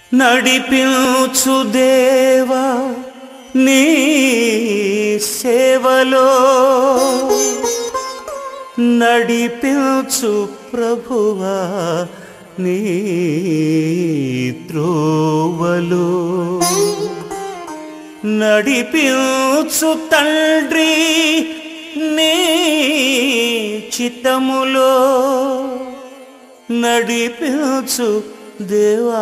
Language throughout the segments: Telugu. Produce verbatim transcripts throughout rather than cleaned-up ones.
నడిపించు దేవా నీ సేవలో నడిపించు ప్రభువా నీ త్రోవలో నడిపించు తండ్రి నీ చిత్తములో నడిపించు దేవా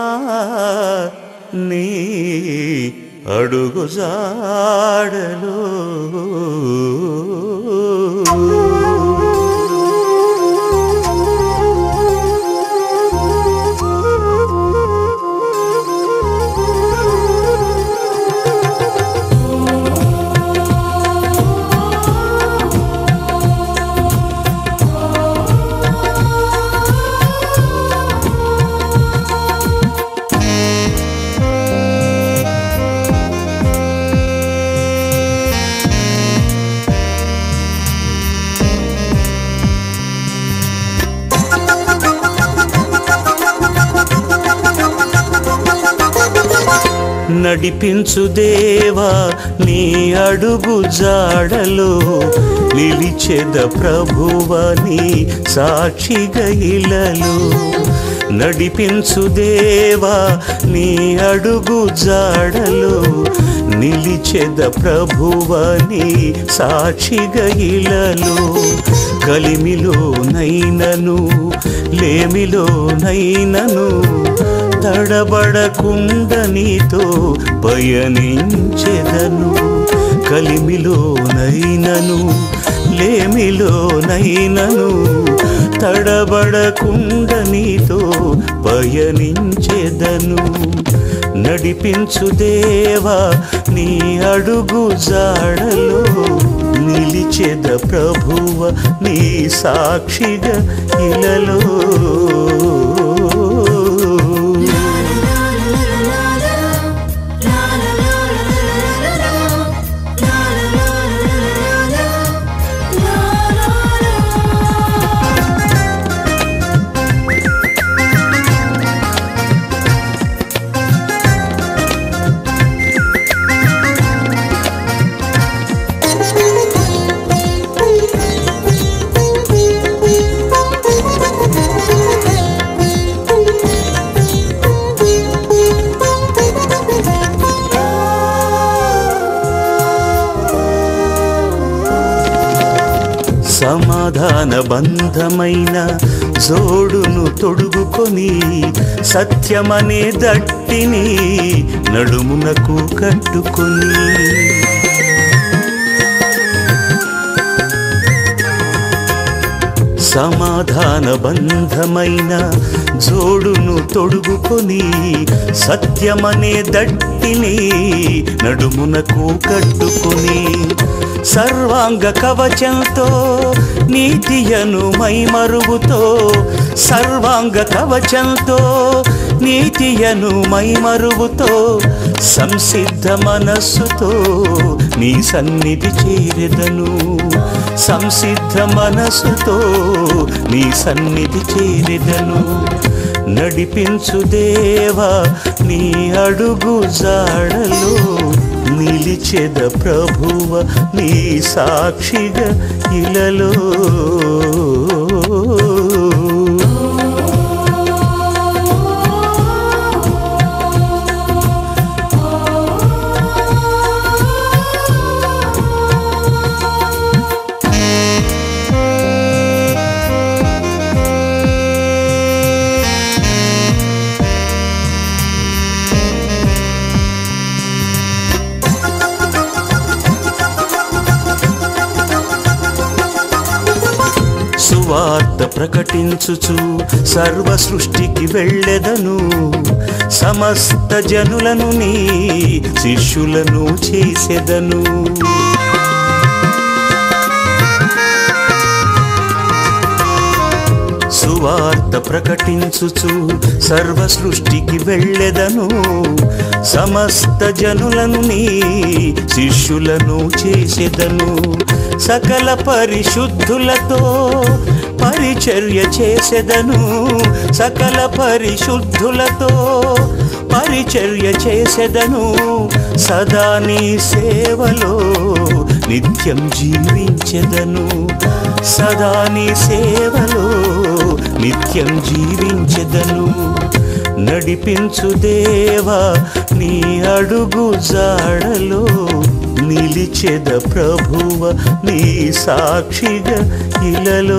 నీ అడుగు జాడలో నడిపించు దేవా నీ అడుగు జాడలో నిలిచెద ప్రభువా నీ సాక్షిగా ఇలలో నడిపించు దేవా నీ అడుగు జాడలో నిలిచెద ప్రభువా నీ సాక్షిగా ఇలలో కలిమిలో నైనను లేమిలో నైనను తడబడకుండా నీతో పయనించెదను కలిమిలో నైనను లేమిలో నైనను తడబడకుండా నీతో పయనించెదను నడిపించు దేవా నీ అడుగు జాడలో నిలిచెద ప్రభువ నీ సాక్షిగా ఇలలో సమాధాన బంధమైన జోడును తొడుగుకొని సత్యమనే దట్టిని నడుమునకు కట్టుకొని సమాధాన బంధమైన జోడును తొడుగుకొని సత్యమనే దట్టిని నడుమునకు కట్టుకొని సర్వాంగ కవచంతో నీతియను మైమరువుతో సర్వాంగ కవచంతో నీతియను మైమరువుతో సంసిద్ధ మనస్సుతో నీ సన్నిధి చేరెదను సంసిద్ధ మనస్సుతో నీ సన్నిధి చేరెదను నడిపించు దేవా నీ అడుగు జాడలో నిలిచెద ప్రభువ నీ సాక్షిగా ఇలలో వార్త ప్రకటించుచు సర్వ సృష్టికి వెళ్ళెదను సమస్త జనులను నీ శిష్యులను చేసెదను సువార్త ప్రకటించుచు సర్వ సృష్టికి వెళ్ళెదను సమస్త జనులను నీ శిష్యులను చేసెదను సకల పరిశుద్ధులతో పరిచర్య చేసెదను సకల పరిశుద్ధులతో పరిచర్య చేసెదను, సదా నీ సేవలో నిత్యం జీవించెదను, సదా నీ సేవలో నిత్యం జీవించెదను. నడిపించు దేవా నీ అడుగు జాడలో, నిలిచెద ప్రభువ నీ సాక్షిగా ఇలలో.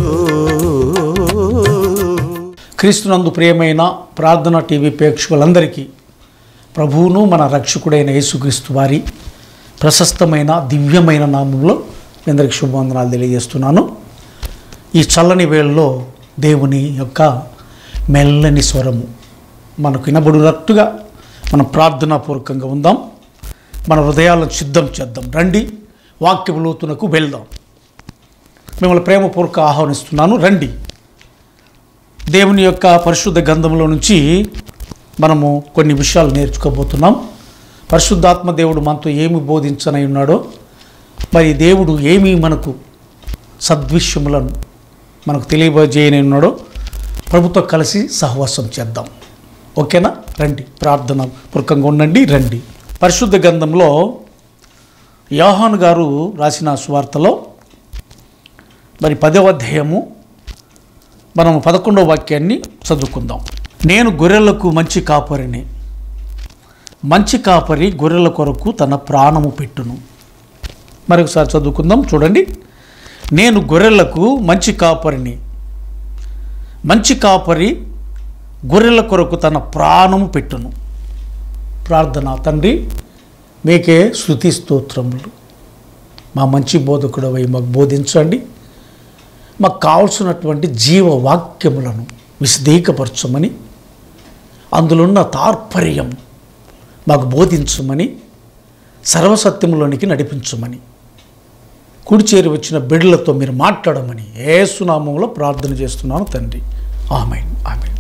క్రీస్తునందు ప్రియమైన ప్రార్థన టీవీ ప్రేక్షకులందరికీ ప్రభువును మన రక్షకుడైన యేసుక్రీస్తు వారి ప్రశస్తమైన దివ్యమైన నామంలో అందరికీ శుభవందనాలు తెలియజేస్తున్నాను. ఈ చల్లని వేళలో దేవుని యొక్క మెల్లని స్వరము మనకు వినబడినట్టుగా మనం ప్రార్థనాపూర్వకంగా ఉందాం. మన హృదయాలను సిద్ధం చేద్దాం. రండి, వాక్యపు లోతునకు వెళ్దాం. మిమ్మల్ని ప్రేమపూర్వక ఆహ్వానిస్తున్నాను. రండి, దేవుని యొక్క పరిశుద్ధ గ్రంథంలో నుంచి మనము కొన్ని విషయాలు నేర్చుకోబోతున్నాం. పరిశుద్ధాత్మ దేవుడు మనతో ఏమి బోధించనై ఉన్నాడో, మరి దేవుడు ఏమి మనకు సద్విషయములను మనకు తెలియజేయనై ఉన్నాడో ప్రభుతో కలిసి సహవాసం చేద్దాం. ఓకేనా? రండి, ప్రార్థన పూర్వకంగా ఉండండి. రండి. పరిశుద్ధ గ్రంథంలో యోహాను గారు రాసిన సువార్తలో మరి పదవ అధ్యాయము మనం పదకొండవ వాక్యాన్ని చదువుకుందాం. నేను గొర్రెలకు మంచి కాపరిని, మంచి కాపరి గొర్రెల కొరకు తన ప్రాణము పెట్టును. మరొకసారి చదువుకుందాం, చూడండి. నేను గొర్రెలకు మంచి కాపరిని, మంచి కాపరి గొర్రెల కొరకు తన ప్రాణము పెట్టును. ప్రార్థన. తండ్రి, మీకే స్తుతి స్తోత్రములు. మా మంచి బోధకుడవై మాకు బోధించండి. మాకు కావలసినటువంటి జీవవాక్యములను విశదీకపరచమని, అందులో ఉన్న తాత్పర్యం మాకు బోధించమని, సర్వసత్యంలోనికి నడిపించమని, కుడి చేరి వచ్చిన బిడ్డలతో మీరు మాట్లాడమని యేసు నామములో ప్రార్థన చేస్తున్నాను తండ్రి. ఆమేన్, ఆమేన్.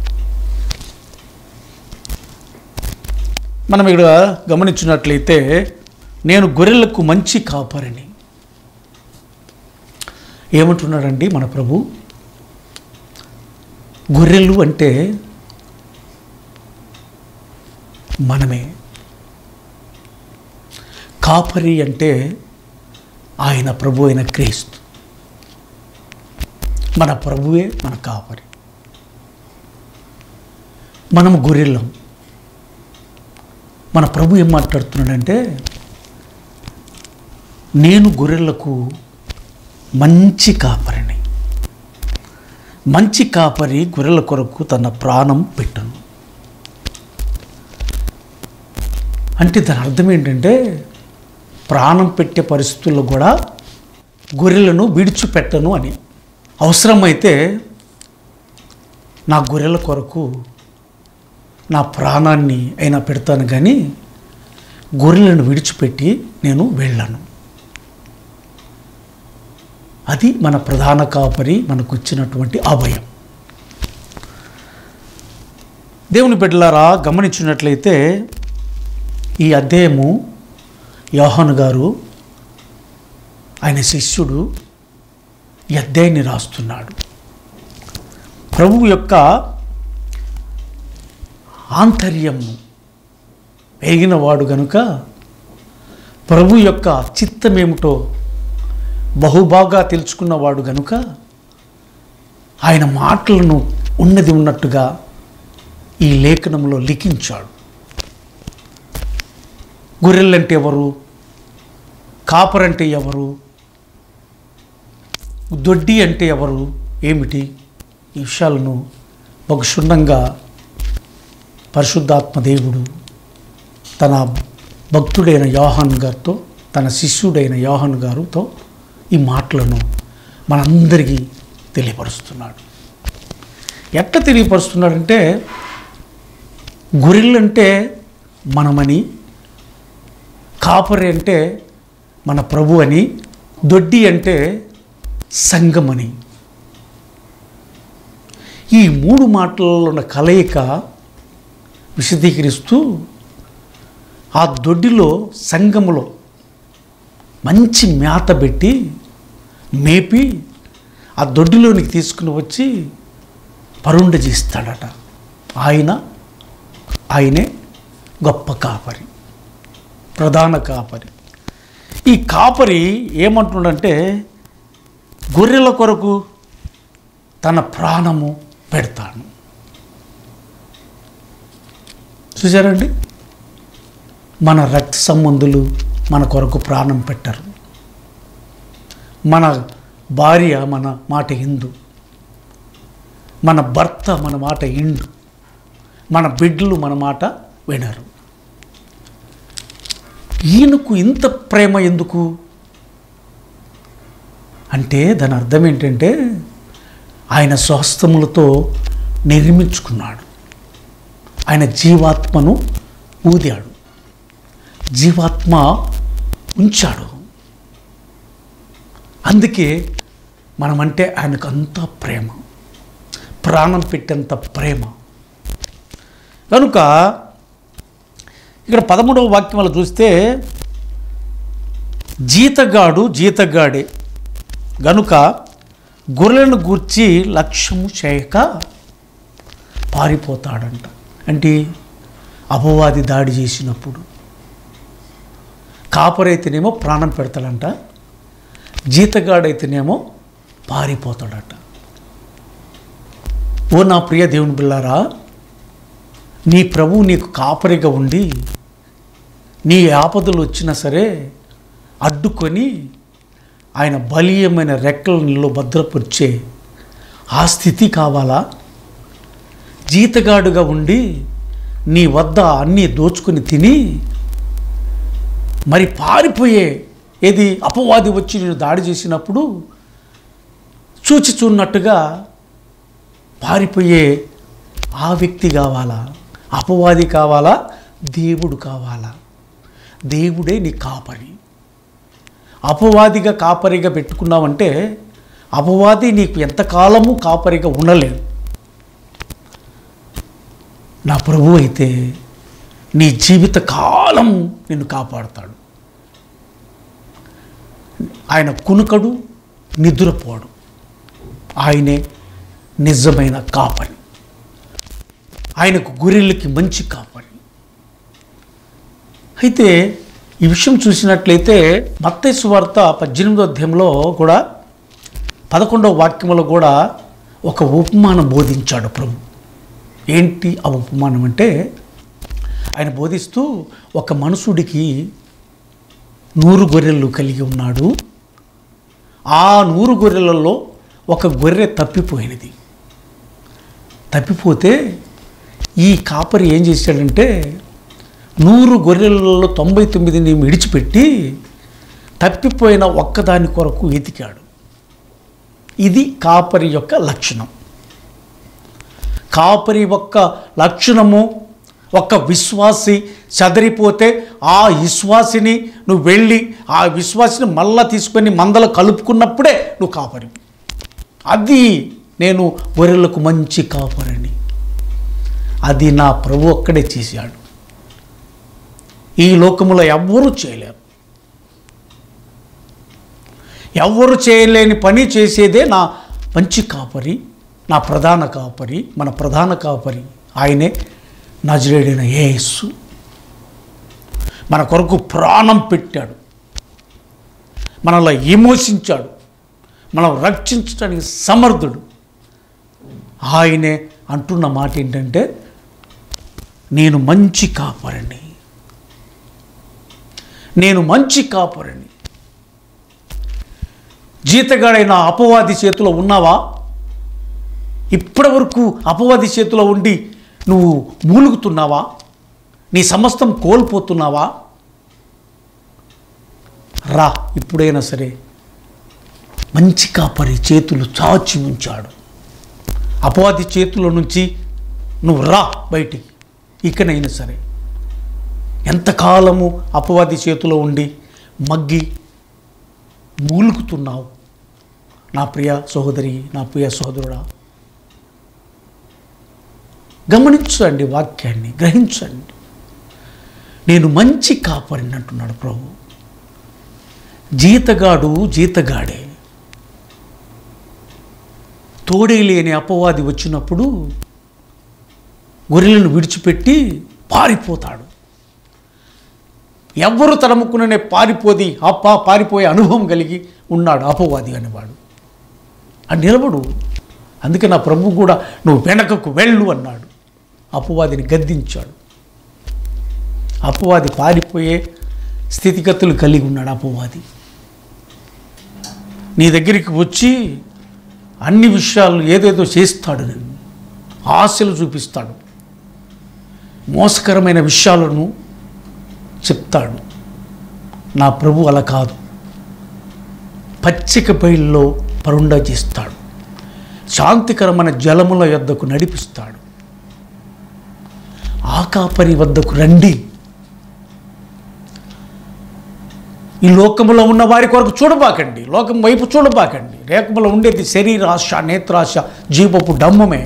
మనం ఇక్కడ గమనించినట్లయితే, నేను గొర్రెలకు మంచి కాపరిని ఏమంటున్నాడండి మన ప్రభు? గొర్రెలు అంటే మనమే, కాపరి అంటే ఆయన ప్రభు అయిన క్రీస్తు. మన ప్రభువే మన కాపరి, మనము గొర్రెలం. మన ప్రభు ఏం మాట్లాడుతున్నాడంటే, నేను గొర్రెలకు మంచి కాపరిని, మంచి కాపరి గొర్రెల కొరకు తన ప్రాణం పెట్టును. అంటే దాని అర్థం ఏంటంటే, ప్రాణం పెట్టే పరిస్థితుల్లో కూడా గొర్రెలను విడిచిపెట్టను అని. అవసరమైతే నా గొర్రెల కొరకు నా ప్రాణాన్ని అయినా పెడతాను, కానీ గొర్రెలను విడిచిపెట్టి నేను వెళ్ళను. అది మన ప్రధాన కాపరి మనకు ఇచ్చినటువంటి అభయం. దేవుని బిడ్డలారా, గమనించినట్లయితే ఈ అధ్యాయము యోహాను గారు, ఆయన శిష్యుడు, ఈ అధ్యాయాన్ని రాస్తున్నాడు. ప్రభువు యొక్క ఆంతర్యము ఎరిగినవాడు గనుక, ప్రభు యొక్క చిత్తమేమిటో బహుబాగా తెలుసుకున్నవాడు గనుక, ఆయన మాటలను ఉన్నది ఉన్నట్టుగా ఈ లేఖనంలో లిఖించాడు. గొర్రెలంటే ఎవరు? కాపరంటే ఎవరు? దొడ్డి అంటే ఎవరు? ఏమిటి? ఈ విషయాలను ఒక క్షుణ్ణంగా పరిశుద్ధాత్మ దేవుడు తన భక్తుడైన యోహాను గారితో, తన శిష్యుడైన యోహాను గారితో ఈ మాటలను మనందరికీ తెలియపరుస్తున్నాడు. ఎట్లా తెలియపరుస్తున్నాడంటే, గొర్రెలంటే మనమని, కాపరి అంటే మన ప్రభు అని, దొడ్డి అంటే సంఘమని. ఈ మూడు మాటలలో ఉన్న కలయిక విశదీకరిస్తూ, ఆ దొడ్డిలో సంఘములో మంచి మేత పెట్టి మేపి ఆ దొడ్డిలోనికి తీసుకుని వచ్చి పరుండ చేస్తాడట. ఆయన ఆయనే గొప్ప కాపరి, ప్రధాన కాపరి. ఈ కాపరి ఏమంటుండంటే గొర్రెల కొరకు తన ప్రాణము పెడతాను. చూసారండి, మన రక్త సంబంధులు మన కొరకు ప్రాణం పెట్టరు. మన భార్య మన మాట ఇందు, మన భర్త మన మాట ఇండు, మన బిడ్డలు మన మాట వినరు. ఈయనకు ఇంత ప్రేమ ఎందుకు అంటే దాని అర్థం ఏంటంటే ఆయన స్వహస్తములతో నిర్మించుకున్నాడు. ఆయన జీవాత్మను ఊదాడు, జీవాత్మ ఉంచాడు. అందుకే మనమంటే ఆయనకు అంత ప్రేమ, ప్రాణం పెట్టేంత ప్రేమ. కనుక ఇక్కడ పదమూడవ వాక్యంలో చూస్తే జీతగాడు జీతగాడే గనుక గొర్రెలను గూర్చి లక్ష్యము చేయక పారిపోతాడంట. అంటే అపవాది దాడి చేసినప్పుడు కాపరైతేనేమో ప్రాణం పెడతాడంట, జీతగాడైతేనేమో పారిపోతాడట. ఓ నా ప్రియ దేవుని బిళ్ళారా, నీ ప్రభువు నీకు కాపరిగా ఉండి నీ ఆపదలు వచ్చినా సరే అడ్డుకొని ఆయన బలీయమైన రెక్కల నీళ్ళు భద్రపరిచే ఆ స్థితి కావాలా? జీతగాడుగా ఉండి నీ వద్ద అన్నీ దోచుకొని తిని మరి పారిపోయే ఏది అపవాది వచ్చి నేను దాడి చేసినప్పుడు చూచి చూన్నట్టుగా పారిపోయే ఆ వ్యక్తి కావాలా? అపవాది కావాలా? దేవుడు కావాలా? దేవుడే నీ కాపరి. అపవాదిగా కాపరిగా పెట్టుకున్నావంటే అపవాది నీకు ఎంతకాలము కాపరిగా ఉండలేడు. నా ప్రభువు అయితే నీ జీవిత కాలం నిన్ను కాపాడుతాడు. ఆయన కునుకడు, నిద్రపోడు. ఆయనే నిజమైన కాపరి. ఆయనకు గొర్రెలకి మంచి కాపరి. అయితే ఈ విషయం చూసినట్లయితే మత్తయి సువార్త పద్దెనిమిదో అధ్యాయంలో కూడా పదకొండవ వాక్యంలో కూడా ఒక ఉపమానం బోధించాడు ప్రభు. ఏంటి ఆ ఉపమానం అంటే, ఆయన బోధిస్తూ ఒక మనుషుడికి నూరు గొర్రెలు కలిగి ఉన్నాడు. ఆ నూరు గొర్రెలలో ఒక గొర్రె తప్పిపోయినది. తప్పిపోతే ఈ కాపరి ఏం చేశాడంటే నూరు గొర్రెలలో తొంభై తొమ్మిదిని విడిచిపెట్టి తప్పిపోయిన ఒక్కదాని కొరకు వెతికాడు. ఇది కాపరి యొక్క లక్షణం. కాపరి యొక్క లక్షణము, ఒక్క విశ్వాసి చెదరిపోతే ఆ విశ్వాసిని నువ్వు వెళ్ళి ఆ విశ్వాసిని మళ్ళా తీసుకొని మందలు కలుపుకున్నప్పుడే నువ్వు కాపరి. అది నేను గొర్రెలకు మంచి కాపరిని. అది నా ప్రభు ఒక్కడే చేశాడు. ఈ లోకములో ఎవ్వరూ చేయలేరు. ఎవ్వరు చేయలేని పని చేసేదే నా మంచి కాపరి, నా ప్రధాన కాపరి, మన ప్రధాన కాపరి. ఆయనే నజరేయుడైన యేసు. మన కొరకు ప్రాణం పెట్టాడు, మనలో విమోచించాడు, మనం రక్షించడానికి సమర్థుడు. ఆయనే అంటున్న మాట ఏంటంటే నేను మంచి కాపరిని, నేను మంచి కాపరిని. జీతగాడైన అపవాది చేతిలో ఉన్నావా? ఇప్పటి వరకు అపవాది చేతిలో ఉండి నువ్వు మూలుగుతున్నావా? నీ సమస్తం కోల్పోతున్నావా? రా, ఇప్పుడైనా సరే మంచి కాపరి చేతులు చాచి ఉంచాడు. అపవాది చేతుల నుంచి నువ్వు రా బయటికి. ఇకనైనా సరే ఎంతకాలము అపవాది చేతిలో ఉండి మగ్గి మూలుగుతున్నావు? నా ప్రియ సహోదరి, నా ప్రియ సహోదరుడా, గమనించండి, వాక్యాన్ని గ్రహించండి. నేను మంచి కాపరిని అంటున్నాడు ప్రభు. జీతగాడు జీతగాడే. తోడే లేని అపవాది వచ్చినప్పుడు గొర్రెలను విడిచిపెట్టి పారిపోతాడు. ఎవ్వరు తరముకునే పారిపోది అప్ప పారిపోయే అనుభవం కలిగి ఉన్నాడు అపవాది అనేవాడు. అని నిలబడు. అందుకే నా ప్రభు కూడా నువ్వు వెనకకు వెళ్ళు అన్నాడు. అపవాదిని గద్దించాడు. అపవాది పారిపోయే స్థితిగతులు కలిగి ఉన్నాడు. అపవాది నీ దగ్గరికి వచ్చి అన్ని విషయాలు ఏదేదో చేస్తాడు, నేను ఆశలు చూపిస్తాడు, మోసకరమైన విషయాలను చెప్తాడు. నా ప్రభు అలా కాదు. పచ్చిక బయల్లో పరుండ చేస్తాడు, శాంతికరమైన జలముల యొద్దకు నడిపిస్తాడు. ఆకాపరి వద్దకు రండి. ఈ లోకములో ఉన్న వారి కొరకు చూడబాకండి, లోకం వైపు చూడబాకండి. లోకములో ఉండేది శరీరాశ, నేత్రాశ, జీవపు డమ్మమే.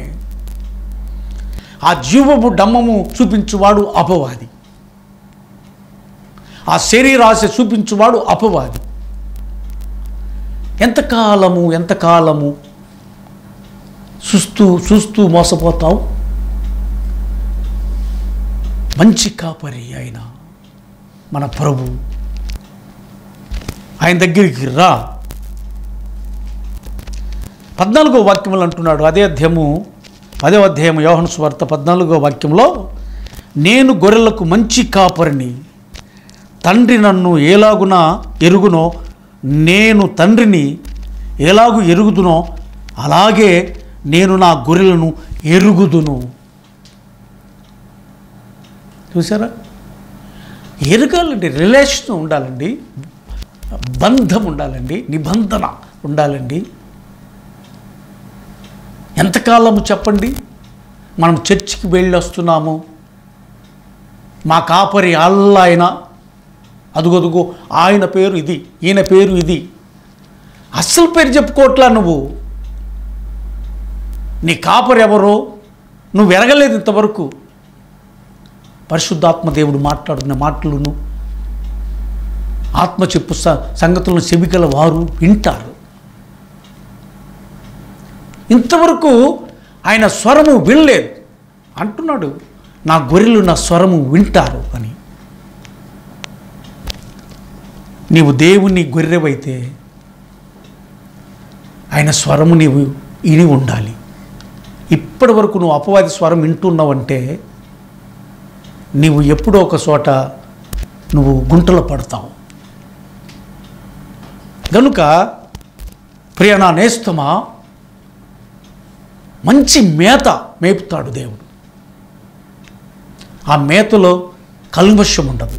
ఆ జీవపు డమ్మము చూపించువాడు అపవాది. ఆ శరీరాశ చూపించువాడు అపవాది. ఎంతకాలము ఎంతకాలము చూస్తూ చూస్తూ మోసపోతావు? మంచి కాపరి అయిన మన ప్రభు, ఆయన దగ్గరికి రా. పద్నాలుగో వాక్యములు అంటున్నాడు. అదే అధ్యాయము పదో అధ్యాయం యోహాను సువార్త పద్నాలుగో వాక్యంలో, నేను గొర్రెలకు మంచి కాపరిని, తండ్రి నన్ను ఎలాగున ఎరుగునో, నేను తండ్రిని ఎలాగు ఎరుగుదునో అలాగే నేను నా గొర్రెలను ఎరుగుదును. చూసారా? ఎరగాలండి, రిలేషన్ ఉండాలండి, బంధం ఉండాలండి, నిబంధన ఉండాలండి. ఎంతకాలము చెప్పండి మనం చర్చికి వెళ్ళి వస్తున్నాము, మా కాపరి అల్లా ఆయన, అదుగదుగో ఆయన పేరు ఇది, ఈయన పేరు ఇది. అస్సలు పేరు చెప్పుకోవట్లా నువ్వు. నీ కాపరి ఎవరో నువ్వు ఎరగలేదు ఇంతవరకు. పరిశుద్ధాత్మ దేవుడు మాట్లాడుతున్న మాటలను, ఆత్మ చెప్పు సంగతులను చెవికల వారు వింటారు. ఇంతవరకు ఆయన స్వరము వినలేదు అంటున్నాడు. నా గొర్రెలు నా స్వరము వింటారు అని. నీవు దేవుని గొర్రెవైతే ఆయన స్వరము నీవు ఇని ఉండాలి. ఇప్పటి వరకు నువ్వు అపవాది స్వరం వింటున్నావంటే నీవు ఎప్పుడో ఒక చోట నువ్వు గుంటలో పడతావు. కనుక ప్రియ నా నేస్తమా, మంచి మేత మేపుతాడు దేవుడు. ఆ మేతలో కల్మషం ఉండదు.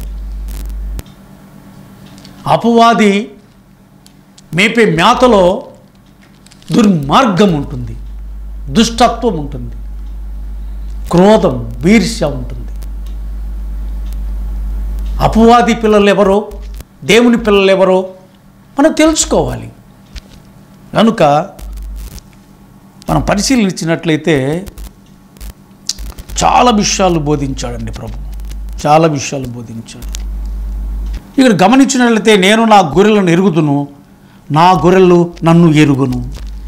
అపవాది మేపే మేతలో దుర్మార్గం ఉంటుంది, దుష్టత్వం ఉంటుంది, క్రోధం, ఈర్ష్య ఉంటుంది. అపవాది పిల్లలు ఎవరో, దేవుని పిల్లలు ఎవరో మనం తెలుసుకోవాలి. కనుక మనం పరిశీలించినట్లయితే చాలా విషయాలు బోధించాడండి ప్రభు, చాలా విషయాలు బోధించాడు. ఇక్కడ గమనించినట్లయితే, నేను నా గొర్రెలను ఎరుగుదును, నా గొర్రెలు నన్ను ఎరుగును,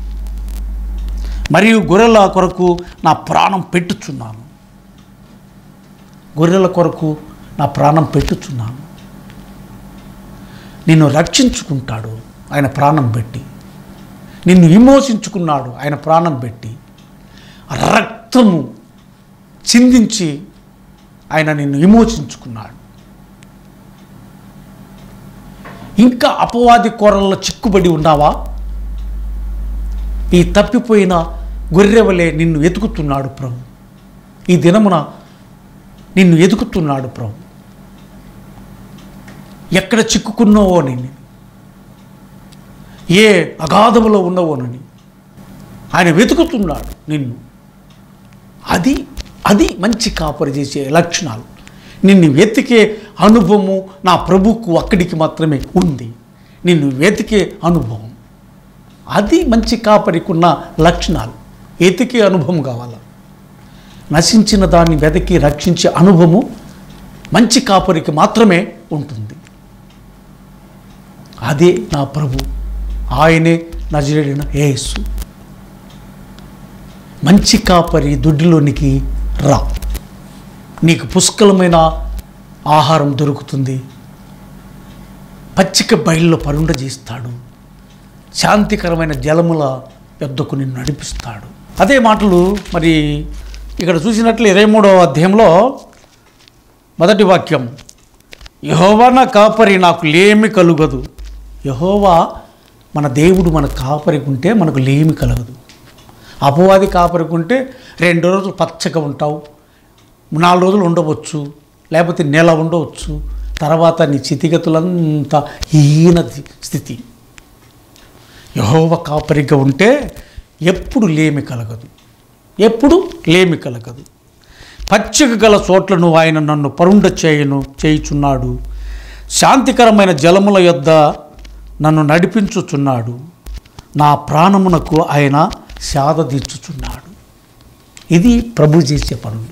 మరియు గొర్రెల కొరకు నా ప్రాణం పెట్టుచున్నాను. గొర్రెల కొరకు నా ప్రాణం పెట్టుచున్నాను. నిన్ను రక్షించుకుంటాడు ఆయన ప్రాణం పెట్టి. నిన్ను విమోచించుకున్నాడు ఆయన ప్రాణం పెట్టి. రక్తము చిందించి ఆయన నిన్ను విమోచించుకున్నాడు. ఇంకా అపవాది కోరల్లో చిక్కుబడి ఉన్నావా? ఈ తప్పిపోయిన గొర్రెవలే నిన్ను వెతుకుతున్నాడు ప్రభు. ఈ దినమున నిన్ను వెతుకుతున్నాడు ప్రభు. ఎక్కడ చిక్కుకున్నావోనని, ఏ అగాధములో ఉన్నావోనని ఆయన వెతుకుతున్నాడు నిన్ను. అది అది మంచి కాపరి చేసే లక్షణాలు. నిన్ను వెతికే అనుభవము నా ప్రభుకు అక్కడికి మాత్రమే ఉంది. నిన్ను వెతికే అనుభవం, అది మంచి కాపరికి ఉన్న లక్షణాలు. వెతికే అనుభవం కావాలా? నశించిన దాన్ని వెతికి రక్షించే అనుభవము మంచి కాపరికి మాత్రమే ఉంటుంది. అదే నా ప్రభు, ఆయనే నజరేయుడైన యేసు. మంచి కాపరి దొడ్డిలోనికి రా, నీకు పుష్కలమైన ఆహారం దొరుకుతుంది, పచ్చిక బయల్లో పరుండజేస్తాడు, శాంతికరమైన జలముల యొద్దకు నిన్ను నడిపిస్తాడు. అదే మాటలు మరి ఇక్కడ చూసినట్లు ఇరవై మూడవ అధ్యాయంలో మొదటి వాక్యం, యెహోవా నా కాపరి నాకు లేమి కలుగదు. యెహోవా మన దేవుడు మన కాపరికి ఉంటే మనకు లేమి కలగదు. అపవాది కాపరికి ఉంటే రెండు రోజులు పచ్చగా ఉంటావు, నాలుగు రోజులు ఉండవచ్చు, లేకపోతే నెల ఉండవచ్చు, తర్వాత నీ స్థితిగతులంతా హీన స్థితి. యెహోవా కాపరిగా ఉంటే ఎప్పుడు లేమి కలగదు, ఎప్పుడు లేమి కలగదు. పచ్చిక గల చోట్లను ఆయన నన్ను పరుండ చేయను చేయుచున్నాడు, శాంతికరమైన జలముల యొద్ద నన్ను నడిపించుచున్నాడు, నా ప్రాణమునకు ఆయన శాద తీర్చుచున్నాడు. ఇది ప్రభు చేసే పనులు.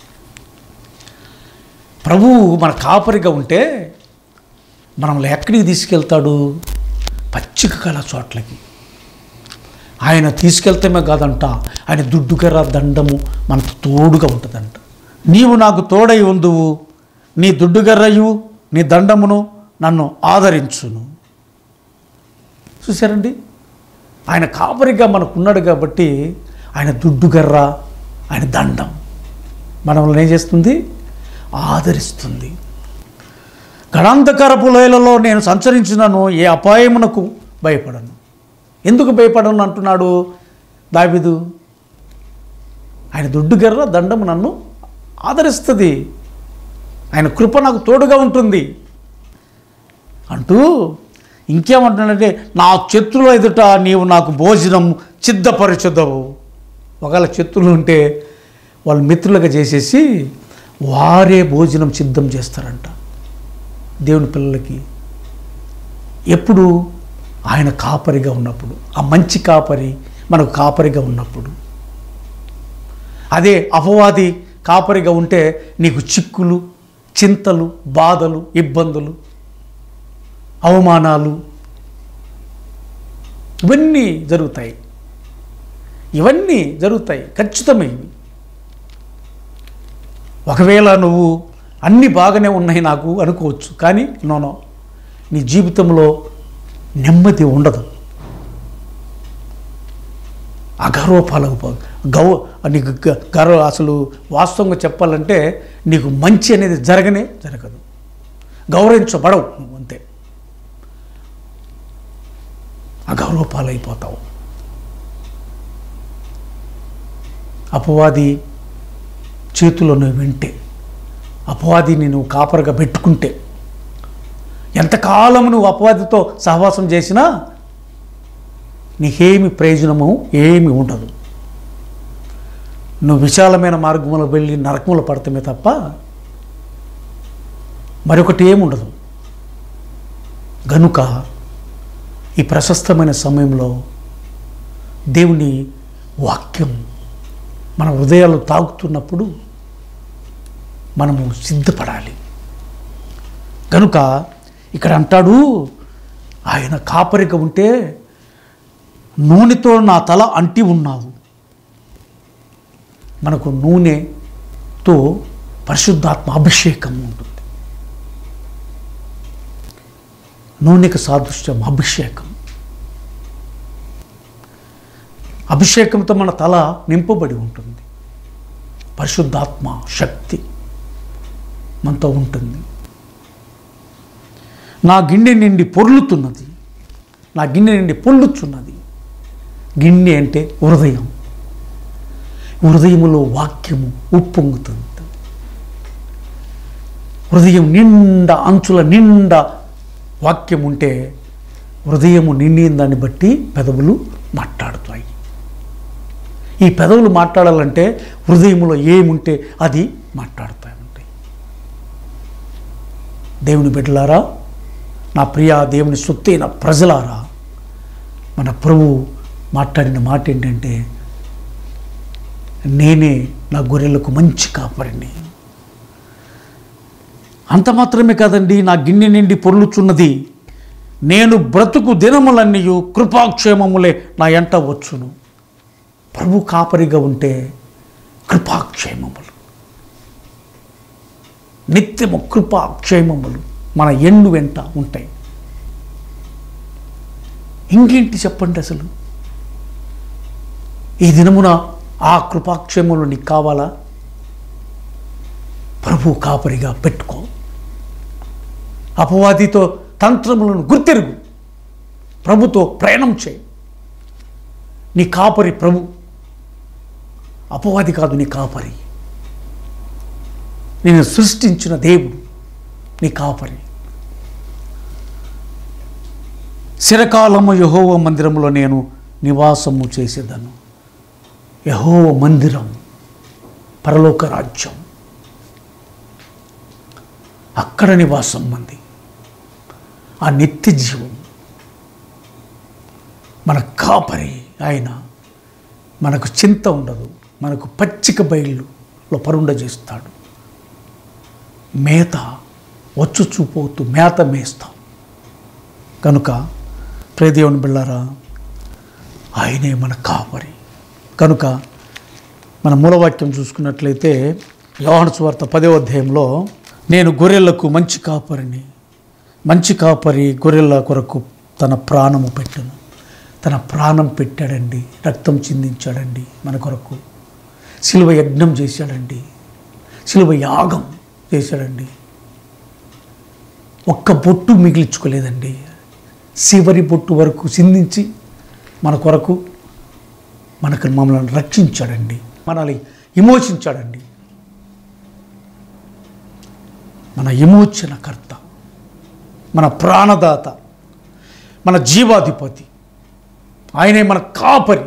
ప్రభువు మన కాపరిగా ఉంటే మనల్ని ఎక్కడికి తీసుకెళ్తాడు? పచ్చిక గల చోట్లకి. ఆయన తీసుకెళ్తామే కాదంట, ఆయన దుడ్డుగర్ర దండము మనకు తోడుగా ఉంటుందంట. నీవు నాకు తోడై ఉందువు, నీ దుడ్డుగర్రయు నీ దండమును నన్ను ఆదరించును. చూసారండి, ఆయన కాపరిగా మనకున్నాడు కాబట్టి ఆయన దుడ్డుగర్ర, ఆయన దండం మనల్ని ఏం చేస్తుంది? ఆదరిస్తుంది. గడాంధకరపు లోయలలో నేను సంచరించినను ఏ అపాయమునకు భయపడను. ఎందుకు భయపడను అంటున్నాడు దావీదు? ఆయన దుడ్డుగర్ర దండము నన్ను ఆదరిస్తుంది, ఆయన కృప నాకు తోడుగా ఉంటుంది అంటూ ఇంకేమంటున్నాడంటే, నా శత్రువుల ఎదుట నీవు నాకు భోజనం సిద్ధపరచదవు. ఒకవేళ శత్రువులు ఉంటే వాళ్ళు మిత్రులుగా చేసేసి వారే భోజనం సిద్ధం చేస్తారంట దేవుని పిల్లలకి. ఎప్పుడు? ఆయన కాపరిగా ఉన్నప్పుడు, ఆ మంచి కాపరి మనకు కాపరిగా ఉన్నప్పుడు. అదే అపవాది కాపరిగా ఉంటే నీకు చిక్కులు, చింతలు, బాధలు, ఇబ్బందులు, అవమానాలు ఇవన్నీ జరుగుతాయి. ఇవన్నీ జరుగుతాయి ఖచ్చితమైనవి. ఒకవేళ నువ్వు అన్నీ బాగానే ఉన్నాయి నాకు అనుకోవచ్చు, కానీ నోనో నీ జీవితంలో నెమ్మది ఉండదు. అగౌరవపాలకు గౌ నీకు గర్వ అసలు వాస్తవంగా చెప్పాలంటే నీకు మంచి అనేది జరగనే జరగదు, గౌరవించబడవు నువ్వు, అంతే. అగౌరవపాలైపోతావు. అపవాది చేతిలో నువ్వు వింటే, అపవాదిని నువ్వు కాపరిగా పెట్టుకుంటే, ఎంతకాలం నువ్వు అపవాదితో సహవాసం చేసినా నీకేమి ప్రయోజనము ఏమి ఉండదు. నువ్వు విశాలమైన మార్గంలో వెళ్ళి నరకములు పడతామే తప్ప మరొకటి ఏముండదు. గనుక ఈ ప్రశస్తమైన సమయంలో దేవుని వాక్యం మన హృదయాలు తాకుతున్నప్పుడు మనము సిద్ధపడాలి. కనుక ఇక్కడ అంటాడు, ఆయన కాపరిగా ఉంటే నూనెతో నా తల అంటి ఉన్నావు. మనకు నూనెతో పరిశుద్ధాత్మ అభిషేకం ఉంటుంది. నూనెకు సాదృశ్యం అభిషేకం. అభిషేకంతో మన తల నింపబడి ఉంటుంది. పరిశుద్ధాత్మ శక్తి మనతో ఉంటుంది. నా గిన్నె నిండి పొర్లుతున్నది, నా గిన్నె నిండి పొల్లుచున్నది. గిన్నె అంటే హృదయం. హృదయములో వాక్యము ఉప్పొంగుతుంది. హృదయం నిండా, అంచుల నిండా వాక్యం ఉంటే హృదయము నిండిన దాన్ని బట్టి పెదవులు మాట్లాడుతాయి. ఈ పెదవులు మాట్లాడాలంటే హృదయంలో ఏముంటే అది మాట్లాడుతూ ఉంటాయి. దేవుని బిడ్డలారా, నా ప్రియ దేవుని సొత్తైన ప్రజలారా, మన ప్రభు మాట్లాడిన మాట ఏంటంటే, నేనే నా గొర్రెలకు మంచి కాపరిని. అంత మాత్రమే కాదండి, నా గిన్నె నిండి పొర్లుచున్నది, నేను బ్రతుకు దినములన్నీ కృపాక్షేమములే నా ఎంట వచ్చును. ప్రభు కాపరిగా ఉంటే కృపాక్షేమములు, నిత్యము కృపాక్షేమములు మన ఎన్ను వెంట ఉంటాయి. ఇంకేంటి చెప్పండి అసలు? ఈ దినమున ఆ కృపాక్షేమములు నీకు కావాలా? ప్రభు కాపరిగా పెట్టుకో. అపవాదితో తంత్రములను గుర్తెరుగు. ప్రభుతో ప్రయాణం చేయి. నీ కాపరి ప్రభు, అపవాది కాదు. నీ కాపరి, నేను సృష్టించిన దేవుడు నీ కాపరి. చిరకాలము యెహోవా మందిరంలో నేను నివాసము చేసేదను. యెహోవా మందిరం పరలోక రాజ్యం, అక్కడ నివాసం మంది. ఆ నిత్య జీవం మన కాపరి ఆయన. మనకు చింత ఉండదు. మనకు పచ్చిక బయలులో పరుండజేస్తాడు. మేత వచ్చు చూపోతూ మేత మేస్తాం. కనుక ప్రియదేవుని బిళ్ళారా, ఆయనే మన కాపరి. కనుక మన మూలవాక్యం చూసుకున్నట్లయితే యోహాను సువార్త పదవ అధ్యాయంలో, నేను గొర్రెలకు మంచి కాపరిని, మంచి కాపరి గొర్రెల కొరకు తన ప్రాణము పెట్టును. తన ప్రాణం పెట్టాడండి, రక్తం చిందించాడండి మన కొరకు. శిలువ యజ్ఞం చేశాడండి, శిలువ యాగం చేశాడండి. ఒక్క బొట్టు మిగిల్చుకోలేదండి. చివరి బొట్టు వరకు చిందించి మన కొరకు మనకు మమ్మల్ని రక్షించాడండి, మనల్ని విమోచించాడండి. మన విమోచనకర్త, మన ప్రాణదాత, మన జీవాధిపతి, ఆయనే మన కాపరి.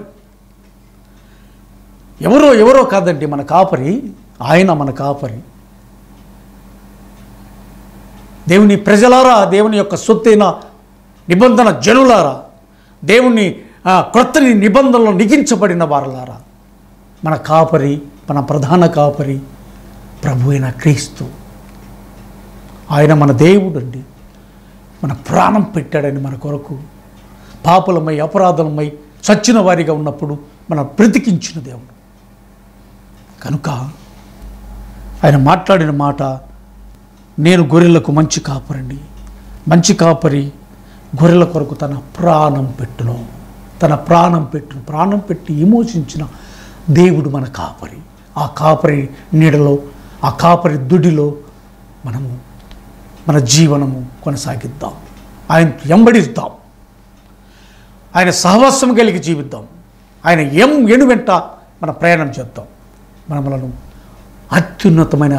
ఎవరో ఎవరో కాదండి మన కాపరి, ఆయన మన కాపరి. దేవుని ప్రజలారా, దేవుని యొక్క సొత్తైన నిబంధన జనులారా, దేవుని క్రొత్త నిబంధనలో నిగించబడిన వారలారా, మన కాపరి, మన ప్రధాన కాపరి ప్రభు అయిన క్రీస్తు. ఆయన మన దేవుడు అండి. మన ప్రాణం పెట్టాడని మన కొరకు. పాపులమై అపరాధులమై చచ్చిన వారిగా ఉన్నప్పుడు మన బ్రతికించిన దేవుడు. కనుక ఆయన మాట్లాడిన మాట, నేను గొర్రెలకు మంచి కాపరండి. మంచి కాపరి గొర్రెల కొరకు తన ప్రాణం పెట్టును. తన ప్రాణం పెట్టును ప్రాణం పెట్టి విమోచించిన దేవుడు మన కాపరి. ఆ కాపరి నీడలో, ఆ కాపరి దుడిలో మనము మన జీవనము కొనసాగిద్దాం. ఆయన వెంబడిద్దాం. ఆయన సహవాసం కలిగి జీవిద్దాం. ఆయన ఎం ఎను వెంట మన ప్రయాణం చేద్దాం. మనలను అత్యున్నతమైన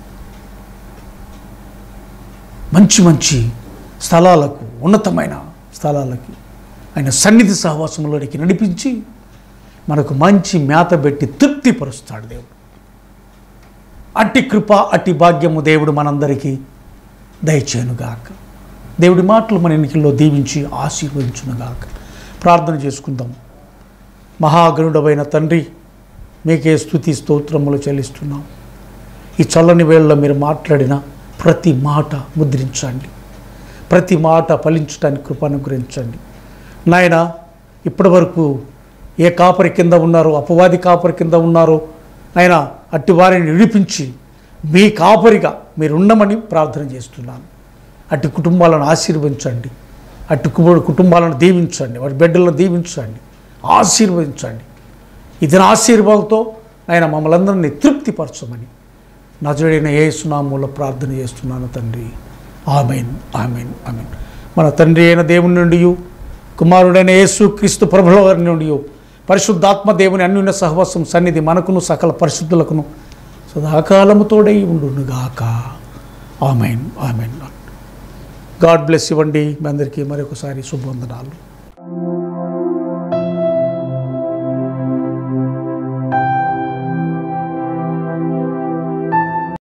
మంచి మంచి స్థలాలకు, ఉన్నతమైన స్థలాలకి ఆయన సన్నిధి సహవాసంలోనికి నడిపించి మనకు మంచి మేత పెట్టి తృప్తిపరుస్తాడు దేవుడు. అట్టి కృప, అట్టి భాగ్యము దేవుడు మనందరికీ దయచేయునుగాక. దేవుడి మాటలు మన ఎన్నికల్లో దీవించి ఆశీర్వదించునుగాక. ప్రార్థన చేసుకుందాం. మహాగణుడవైన తండ్రి, మీకే స్తుతి స్తోత్రములు చెల్లిస్తున్నాం. ఈ చల్లని వేళలో మీరు మాట్లాడిన ప్రతి మాట ముద్రించండి. ప్రతి మాట ఫలించడానికి కృప అనుగ్రహించండి. నాయన, ఇప్పటి వరకు ఏ కాపరి కింద ఉన్నారో, అపవాది కాపరి కింద ఉన్నారో, ఆయన అట్టి వారిని విడిపించి మీ కాపరిగా మీరు ఉండమని ప్రార్థన చేస్తున్నాను. అట్టి కుటుంబాలను ఆశీర్వదించండి. అట్టి కుటుంబాలను దీవించండి. వారి బిడ్డలను దీవించండి, ఆశీర్వదించండి. ఇదిన ఆశీర్వాదంతో ఆయన మమ్మల్ని అందరినీ తృప్తిపరచమని నజరేయుడైన యేసు నామములో ప్రార్థన చేస్తున్నాను తండ్రి. ఆమేన్, ఆమేన్, ఆమేన్. మన తండ్రి అయిన దేవుని నుండి, కుమారుడైన యేసు క్రీస్తు ప్రభుల వారి నుండి, పరిశుద్ధాత్మ దేవుని అన్యోన్య సహవాసం సన్నిధి మనకును సకల పరిశుద్ధులకును సదాకాలము తోడై ఉండునుగాక. ఆమేన్, ఆమేన్. గాడ్ బ్లెస్ ఇవ్వండి. మీ అందరికీ మరొకసారి శుభవందనాలు.